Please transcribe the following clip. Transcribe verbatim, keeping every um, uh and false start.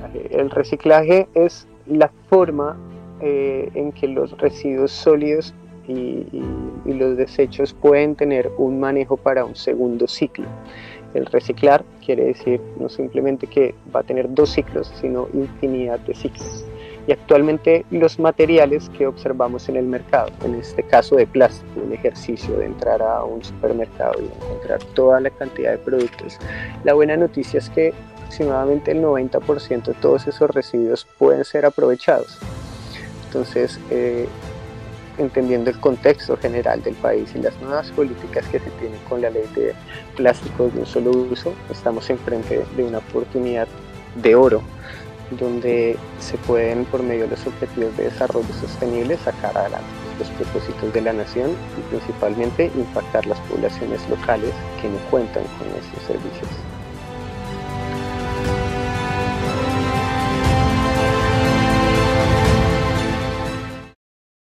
reciclaje. El reciclaje es la forma eh, en que los residuos sólidos y, y, y los desechos pueden tener un manejo para un segundo ciclo. El reciclar quiere decir no simplemente que va a tener dos ciclos, sino infinidad de ciclos. Y actualmente los materiales que observamos en el mercado, en este caso de plástico, un ejercicio de entrar a un supermercado y encontrar toda la cantidad de productos, la buena noticia es que aproximadamente el noventa por ciento de todos esos residuos pueden ser aprovechados. Entonces, eh, entendiendo el contexto general del país y las nuevas políticas que se tienen con la ley de plásticos de un solo uso, estamos enfrente de una oportunidad de oro, donde se pueden, por medio de los objetivos de desarrollo sostenible, sacar adelante los propósitos de la nación y principalmente impactar las poblaciones locales que no cuentan con estos servicios.